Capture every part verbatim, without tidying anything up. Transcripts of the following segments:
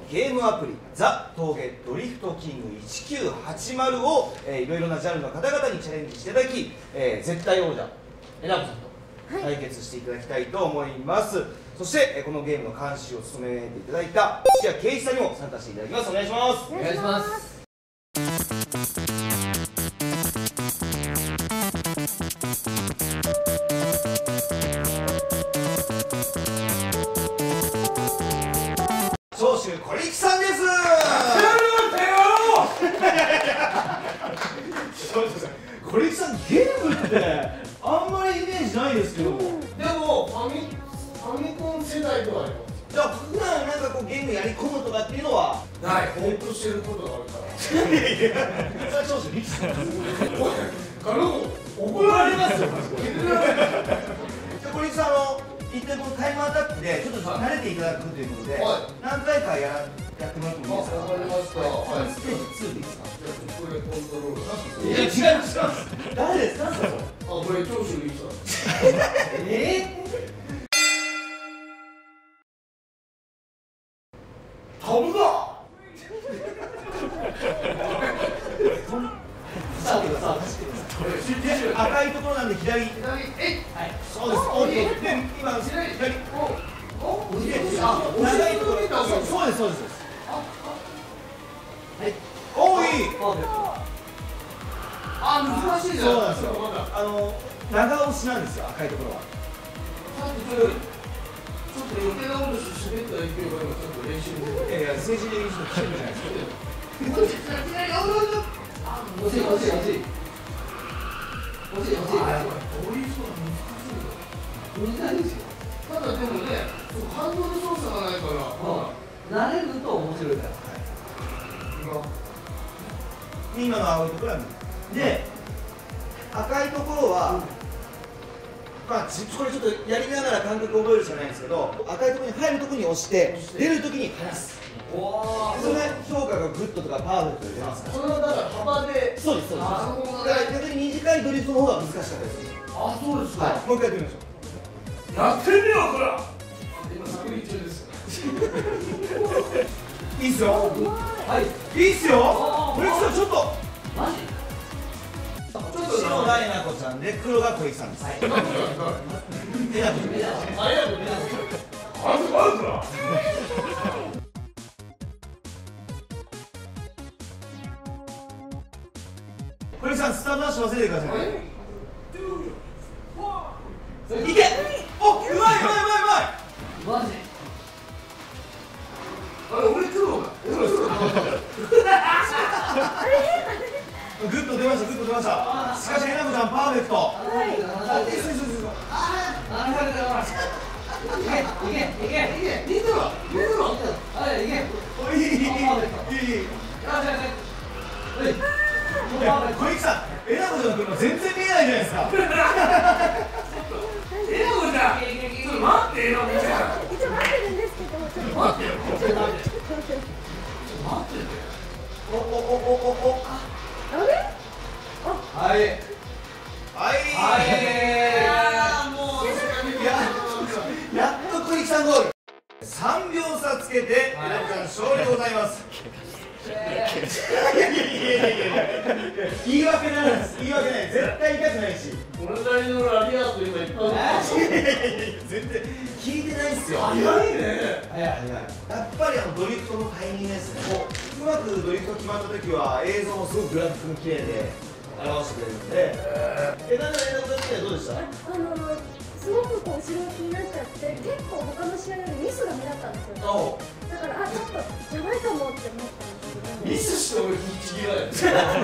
ゲームアプリザ・峠ドリフトキングいちきゅうはちまるを、えー、いろいろなジャンルの方々にチャレンジしていただき、えー、絶対王者えなこさんと対決していただきたいと思います、はい、そして、えー、このゲームの監視を務めていただいた土屋圭一さんにも参加していただきます。お願いします。 お願いします。 長州小力さんです。小力さん、ゲームってあんまりイメージないですけども、でもファミファミコン世代ではあります。 じゃあ普段なんかこうゲームやり込むとかっていうのはない、ほっとしてることがあるから。いやいや、それは長州力さん。怒られますよ。 小力さん、あの一回このタイムアタックでちょっと慣れていただくということで、何回かややってもらってもいいですか。 わかりました。はい。 ステージツーでいいですか。 これコントロール。 いや違います。誰ですかそれ。あ、 これ長州力さん。 ええ。 飛ぶぞ。 赤いところなんで左。左。 え。 はい。そうです。オッケー。で今左左。おお。長いところ。そうですそうです。はい。おおいい。 あ、難しいじゃん。 そうなんですよ。あの長押しなんですよ、赤いところは。 ちょっと余計なことして滑った勢いが今ちょっと練習で。 いやいや、政治的にちょっと来てるじゃないですか。 惜しい惜しい惜しい惜しい惜しい。こういう人は難しいよ。難しいですよ。ただでもね、ハンドル操作がないから、慣れると面白いから。 今の青いところはで、赤いところは、まあ、これちょっとやりながら感覚を覚えるしかないんですけど、赤いところに入るところに押して、出るときに離す。それ評価がグッドとかパーフェクトで出ますから。 それはだから幅で。 そうですそうです。だから逆に短いドリフトの方が難しかったです。 あ、そうですか。 はい、もう一回やってみましょう。 やってみよう、こら。今作品中です。 いいっすよ。 はい。 いいっすよ。小力さんちょっと。 マジ。 白がえなこちゃんで、黒が小力さんです。えなこちゃん。えなこちゃん。 ありがとうございます。あずあずだ。 小力さん、スタートダッシュ忘れてください。いけ。お、うまいうまいうまいうまい。 マジ。あれ、俺黒が。俺黒が。 グッと出ました、グッと出ました。しかし、えなこちゃん、パーフェクト。はい。あ、いいです、いいです。ああ、なるほど、なるほど。いけ、いけ、いけ、いけ、いいだろ、いいだろ。はい、いけ。お、いい、いい、いい、いい。小力さん、えなこちゃんの車全然見えないじゃないですか。 えなこちゃん、ちょっと待って、えなこちゃん。 一応待ってるんですけど、ちょっと待ってよ。 ちょっと待って。 待ってて。 お、お、お、お、お。 あれ？ はい。はい。はい。もう。や、やっと小力さんゴール。三秒差つけて、えなこちゃん勝利でございます。いやいやいやいやいや。言い訳ないです。言い訳ない。絶対痛くないし。 これなりのラリアート今いっぱいある。 いやいやいや、全然聞いてないっすよ。 早いね。 早い早い。やっぱりあのドリフトのタイミングですね。もううまくドリフト決まった時は映像もすごくグラフィックも綺麗で表してくれるので。え、なんか映像的にはどうでした？ あのすごくこう後ろ気になっちゃって、結構他の試合よりミスが目立ったんですよ。だからあ、ちょっとやばいかもって思ったんですけど。 ミスして俺ちぎられる。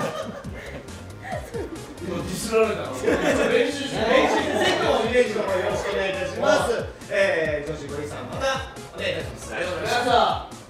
今ディスられた。練習し練習ぜひともリベンジの方よろしくお願いいたします。えー、女子ゴリさんまたお願いいたします。ありがとうございました。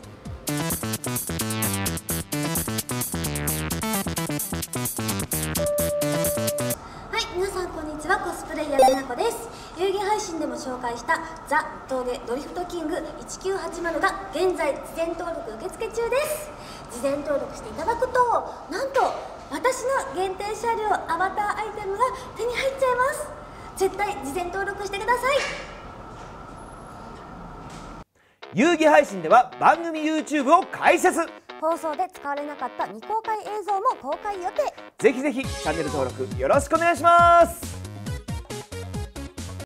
はい、皆さんこんにちは。コスプレイヤーのえなこです。遊戯配信でも紹介したザ・峠ドリフトキングいちきゅうはちまるが現在事前登録受付中です。事前登録していただくと、なんと私の限定車両アバターアイテムが手に入っちゃいます。絶対事前登録してください。 遊戯配信では番組 YouTube を開設。 放送で使われなかった未公開映像も公開予定。 ぜひぜひチャンネル登録よろしくお願いします。